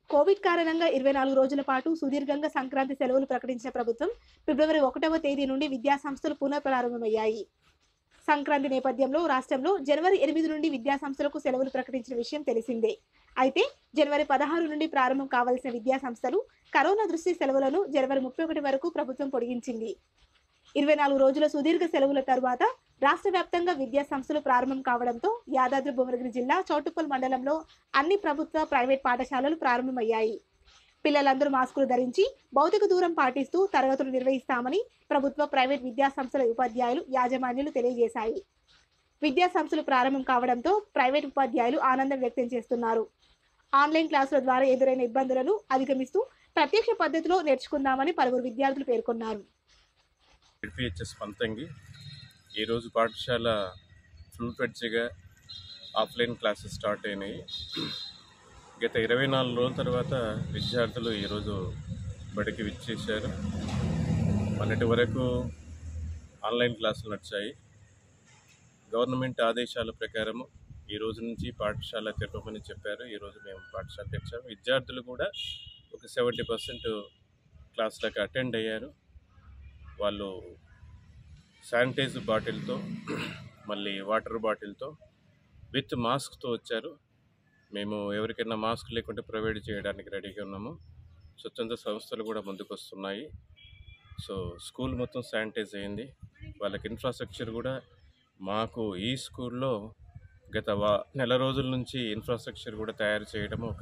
Covid కారణంగా 24 రోజుల పాటు సుదీర్ఘంగా సంక్రాంతి సెలవులు ప్రకటించిన ప్రభుత్వం ఫిబ్రవరి 1వ తేదీ నుండి విద్యాసంస్థలు పునఃప్రారంభమయ్యాయి. సంక్రాంతి నేపథ్యంలో రాష్ట్రంలో జనవరి 8 నుండి విద్యాసంస్థలకు సెలవులు ప్రకటించిన విషయం తెలిసిందే. అయితే జనవరి 16 నుండి ప్రారంభం కావాల్సిన విద్యాసంస్థలు కరోనా దృష్టి సెలవులను జనవరి 31 వరకు ప్రభుత్వం పొడిగించింది. 24 రోజుల సుదీర్ఘ సెలవుల తరువాత రాష్ట్ర వ్యాప్తంగా విద్యా సంస్థలు ప్రారంభం కావడంతో యాదాద్రి భువనగిరి జిల్లా చౌటుప్పల్ మండలంలో అన్ని ప్రభుత్వ, ప్రైవేట్ పాఠశాలలు ప్రారంభమయ్యాయి. పిల్లలందరూ మాస్కులు ధరించి భౌతిక దూరం పాటిస్తూ తరగతులు నిర్వహిస్తామని ప్రభుత్వ, ప్రైవేట్ విద్యా సంస్థల ఉపాధ్యాయులు, యాజమాన్యాలు తెలియజేశాయి. విద్యా సంస్థలు ప్రారంభం కావడంతో ప్రైవేట్ ఉపాధ్యాయులు ఆనందం వ్యక్తం చేస్తున్నారు. ఆన్లైన్ క్లాసుల ద్వారా ఎదురైన ఇబ్బందులను అధిగమిస్తూ ప్రత్యక్ష పద్ధతిలో నేర్చుకుందామని పలువురు విద్యార్థులు పేర్కొన్నారు. జెడ్పీహెచ్ఎస్ పంతంగి ఈరోజు పాఠశాల ఫుల్ ఫ్లెడ్జ్గా ఆఫ్లైన్ క్లాసెస్ స్టార్ట్ అయినాయి. గత 24 రోజుల తర్వాత విద్యార్థులు ఈరోజు బడికి విచ్చేశారు. మొన్నటి వరకు ఆన్లైన్ క్లాసులు నడిచాయి. గవర్నమెంట్ ఆదేశాల ప్రకారము ఈ రోజు నుంచి పాఠశాల తెరవమని చెప్పారు. ఈరోజు మేము పాఠశాల తెచ్చాము. విద్యార్థులు కూడా ఒక 70% క్లాసులకు అటెండ్ అయ్యారు. వాళ్ళు శానిటైజ్ బాటిల్తో, మళ్ళీ వాటర్ బాటిల్తో, విత్ మాస్క్తో వచ్చారు. మేము ఎవరికైనా మాస్క్ లేకుంటే ప్రొవైడ్ చేయడానికి రెడీగా ఉన్నాము. స్వచ్ఛంద సంస్థలు కూడా ముందుకు వస్తున్నాయి. సో స్కూల్ మొత్తం శానిటైజ్ అయింది. వాళ్ళకి ఇన్ఫ్రాస్ట్రక్చర్ కూడా మాకు ఈ స్కూల్లో గత నెల రోజుల నుంచి ఇన్ఫ్రాస్ట్రక్చర్ కూడా తయారు చేయడం, ఒక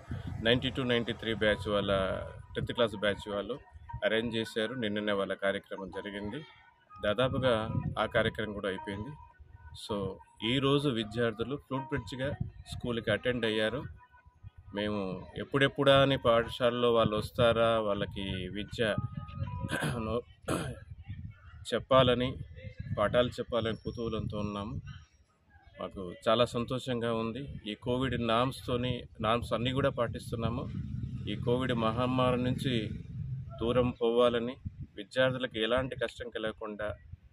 92-93 బ్యాచ్ వాళ్ళ 10th క్లాస్ బ్యాచ్ వాళ్ళు అరేంజ్ చేశారు. నిన్ననే వాళ్ళ కార్యక్రమం జరిగింది. దాదాపుగా ఆ కార్యక్రమం కూడా అయిపోయింది. సో ఈరోజు విద్యార్థులు ఫుల్ ఫ్లెడ్జ్గా స్కూల్కి అటెండ్ అయ్యారు. మేము ఎప్పుడెప్పుడా అని పాఠశాలలో వాళ్ళు వస్తారా, వాళ్ళకి విద్య చెప్పాలని, పాఠాలు చెప్పాలని కుతూహలంతో ఉన్నాము. మాకు చాలా సంతోషంగా ఉంది. ఈ కోవిడ్ నామ్స్ అన్నీ కూడా పాటిస్తున్నాము. ఈ కోవిడ్ మహమ్మారి నుంచి దూరం పోవాలని, విద్యార్థులకు ఎలాంటి కష్టం కలగకుండా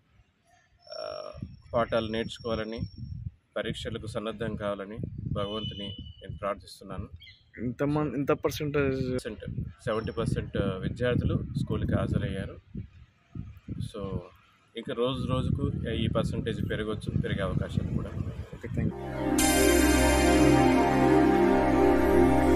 పాఠాలు నేర్చుకోవాలని, పరీక్షలకు సన్నద్ధం కావాలని భగవంతుని నేను ప్రార్థిస్తున్నాను. ఇంత పర్సెంటేజ్ 70% విద్యార్థులు స్కూల్కి హాజరయ్యారు. సో ఇంకా రోజు రోజుకు ఈ పర్సంటేజ్ పెరిగే అవకాశాలు కూడా ఉన్నాయి. Okay, thank you.